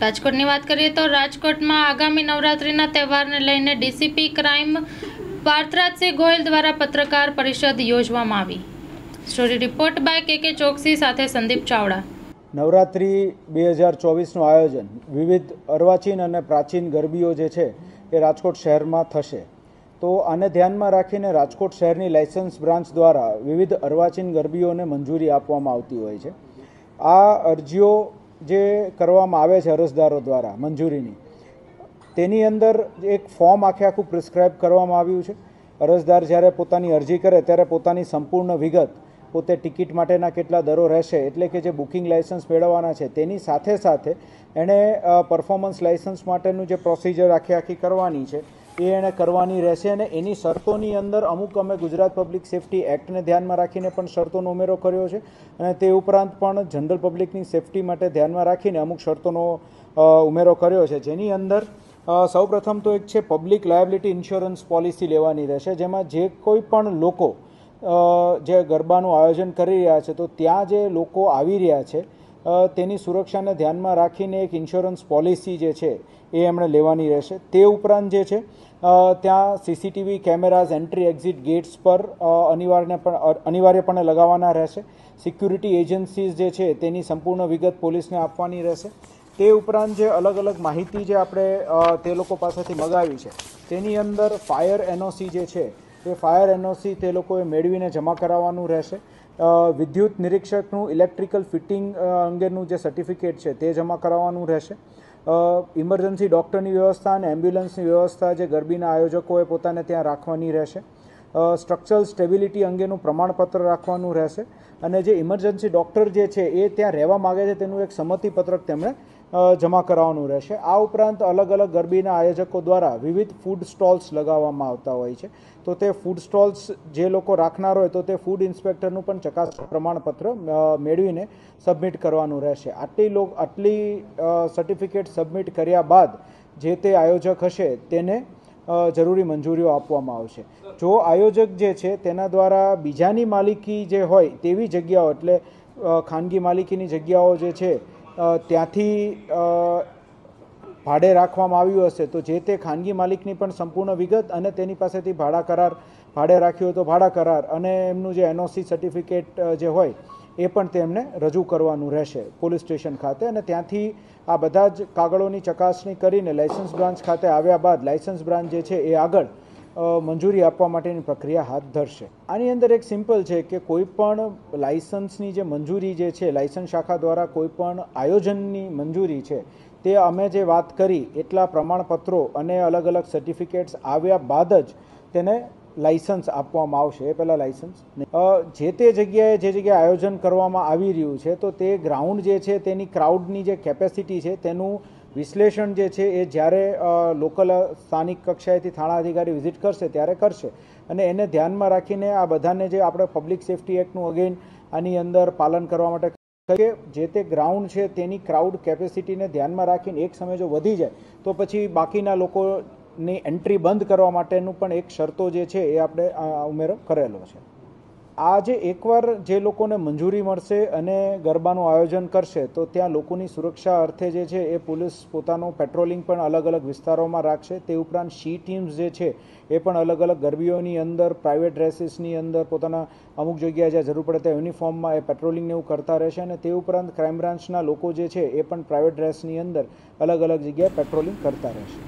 રાજકોટની વાત કરીએ તો રાજકોટમાં આગામી નવરાત્રિના તહેવારને લઈને ડીસીપી ક્રાઇમ પાર્થરાજસિંહ ગોહિલ દ્વારા પત્રકાર પરિષદ યોજવામાં આવી। સ્ટોરી રિપોર્ટ બાય કે ચોકસી સાથે સંદીપ ચાવડા। નવરાત્રિ 2024નું આયોજન વિવિધ અર્વાચીન અને પ્રાચીન ગરબીઓ જે છે એ રાજકોટ શહેરમાં થશે। તો આને ધ્યાનમાં રાખીને રાજકોટ શહેરની લાયસન્સ બ્રાન્ચ દ્વારા વિવિધ અર્વાચીન ગરબીઓને મંજૂરી આપવામાં આવતી હોય છે। આ અરજીઓ જે કરવામાં આવે છે અરજદારો દ્વારા મંજૂરીની, તેની અંદર એક ફોર્મ આખું પ્રિસ્ક્રાઇબ કરવામાં આવ્યું છે। અરજદાર જ્યારે પોતાની અરજી કરે ત્યારે પોતાની સંપૂર્ણ વિગત, પોતે ટિકિટ માટેના કેટલા દરો રહેશે, એટલે કે જે બુકિંગ લાયસન્સ મેળવવાના છે તેની સાથે સાથે એણે પરફોર્મન્સ લાયસન્સ માટેનું જે પ્રોસિજર આખી કરવાની છે એ એણે કરવાની રહેશે। અને એની શરતોની અંદર અમુક અમે ગુજરાત પબ્લિક સેફ્ટી એક્ટને ધ્યાનમાં રાખીને પણ શરતોનો ઉમેરો કર્યો છે, અને તે ઉપરાંત પણ જનરલ પબ્લિકની સેફ્ટી માટે ધ્યાનમાં રાખીને અમુક શરતોનો ઉમેરો કર્યો છે, જેની અંદર સૌપ્રથમ તો એક છે પબ્લિક લાયબિલિટી ઇન્સ્યોરન્સ પોલિસી લેવાની રહેશે, જેમાં જે કોઈ પણ લોકો જે ગરબાનું આયોજન કરી રહ્યા છે તો ત્યાં જે લોકો આવી રહ્યા છે તેની સુરક્ષાને ધ્યાનમાં રાખીને એક ઇન્સ્યોરન્સ પોલિસી જે છે એ એમણે લેવાની રહેશે। તે ઉપરાંત જે છે ત્યાં CCTV cameras entry exit gates પર અનિવાર્યપણે લગાવવાના રહેશે। સિક્યુરિટી એજન્સીઝ જે છે તેની સંપૂર્ણ વિગત પોલીસને આપવાની રહેશે। તે ઉપરાંત જે અલગ અલગ માહિતી જે આપણે તે લોકો પાસેથી મગાવી છે તેની અંદર ફાયર એનઓસી જે છે એ ફાયર એનઓસી તે લોકોએ મેળવીને જમા કરાવવાનું રહેશે। વિદ્યુત નિરીક્ષકનું ઇલેક્ટ્રિકલ ફિટિંગ અંગેનું જે સર્ટિફિકેટ છે તે જમા કરાવવાનું રહેશે। ઇમરજન્સી ડૉક્ટરની વ્યવસ્થા અને એમ્બ્યુલન્સની વ્યવસ્થા જે ગરબીના આયોજકોએ પોતાને ત્યાં રાખવાની રહેશે। સ્ટ્રક્ચરલ સ્ટેબિલિટી અંગેનું પ્રમાણપત્ર રાખવાનું રહેશે, અને જે ઇમરજન્સી ડૉક્ટર જે છે એ ત્યાં રહેવા માગે છે તેનું એક સંમતિપત્રક તેમણે જમા કરાવવાનું રહેશે। આ ઉપરાંત અલગ અલગ ગરબીના આયોજકો દ્વારા વિવિધ ફૂડ સ્ટોલ્સ લગાવવામાં આવતા હોય છે, તો તે ફૂડ સ્ટોલ્સ જે લોકો રાખનાર હોય તો તે ફૂડ ઇન્સ્પેક્ટરનું પણ ચકાસણી પ્રમાણપત્ર મેળવીને સબમિટ કરવાનું રહેશે। આટલી સર્ટિફિકેટ સબમિટ કર્યા બાદ જે તે આયોજક હશે તેને જરૂરી મંજૂરીઓ આપવામાં આવશે। જો આયોજક જે છે તેના દ્વારા બીજાની માલિકી જે હોય તેવી જગ્યાઓ, એટલે ખાનગી માલિકીની જગ્યાઓ જે છે ત્યાંથી ભાડે રાખવામાં આવ્યું હશે તો જે તે ખાનગી માલિકની પણ સંપૂર્ણ વિગત અને તેની પાસેથી ભાડે રાખ્યું હોય તો ભાડા કરાર અને એમનું જે એનઓસી સર્ટિફિકેટ જે હોય એ પણ તેમને રજૂ કરવાનું રહેશે પોલીસ સ્ટેશન ખાતે, અને ત્યાંથી આ બધા જ કાગળોની ચકાસણી કરીને લાયસન્સ બ્રાન્ચ ખાતે આવ્યા બાદ લાયસન્સ બ્રાન્ચ જે છે એ આગળ મંજૂરી આપવા માટેની પ્રક્રિયા હાથ ધરશે। આની અંદર એક સિમ્પલ છે કે કોઈ પણ લાયસન્સની જે મંજૂરી જે છે, લાયસન્સ શાખા દ્વારા કોઈ પણ આયોજનની મંજૂરી છે તે અમે જે વાત કરી એટલા પ્રમાણપત્રો અને અલગ અલગ સર્ટિફિકેટ્સ આવ્યા બાદ જ તેને લાયસન્સ આપવામાં આવશે। એ પહેલાં લાયસન્સ જે તે જગ્યાએ જે જગ્યાએ આયોજન કરવામાં આવી રહ્યું છે તો તે ગ્રાઉન્ડ જે છે તેની ક્રાઉડની જે કેપેસિટી છે તેનું વિશ્લેષણ જે છે એ જ્યારે લોકલ સ્થાનિક કક્ષાએથી થાણા અધિકારી વિઝિટ કરશે ત્યારે કરશે, અને એને ધ્યાનમાં રાખીને આ બધાને જે આપણે પબ્લિક સેફ્ટી એક્ટનું અગેન આની અંદર પાલન કરવા માટે કે જે તે ગ્રાઉન્ડ છે તેની ક્રાઉડ કેપેસિટીને ધ્યાનમાં રાખીને એક સમય જો વધી જાય તો પછી બાકીના લોકોની એન્ટ્રી બંધ કરવા માટેનું પણ એક શરતો જે છે એ આપણે ઉમેરો કરેલો છે। આ જે એકવાર જે લોકોને મંજૂરી મળશે અને ગરબાનું આયોજન કરશે તો ત્યાં લોકોની સુરક્ષા અર્થે જે છે એ પોલીસ પોતાનું પેટ્રોલિંગ પણ અલગ અલગ વિસ્તારોમાં રાખશે। તે ઉપરાંત શી ટીમ્સ જે છે એ પણ અલગ અલગ ગરબીઓની અંદર પ્રાઇવેટ ડ્રેસીસની અંદર પોતાના અમુક જગ્યાએ જ્યાં જરૂર પડે ત્યાં યુનિફોર્મમાં એ પેટ્રોલિંગને એવું કરતા રહેશે, અને તે ઉપરાંત ક્રાઇમ બ્રાન્ચના લોકો જે છે એ પણ પ્રાઇવેટ ડ્રેસની અંદર અલગ અલગ જગ્યાએ પેટ્રોલિંગ કરતા રહેશે।